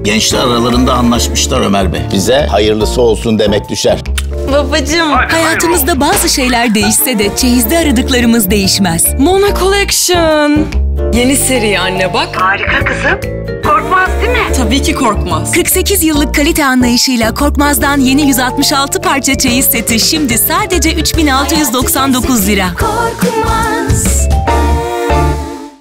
Gençler aralarında anlaşmışlar Ömer Bey. Bize hayırlısı olsun demek düşer. Babacığım. Hayatımızda bazı şeyler değişse de çeyizde aradıklarımız değişmez. Mona Collection. Yeni seri anne bak. Harika kızım. Korkmaz değil mi? Tabii ki korkmaz. 48 yıllık kalite anlayışıyla Korkmaz'dan yeni 166 parça çeyiz seti şimdi sadece 3699 lira. Korkmaz.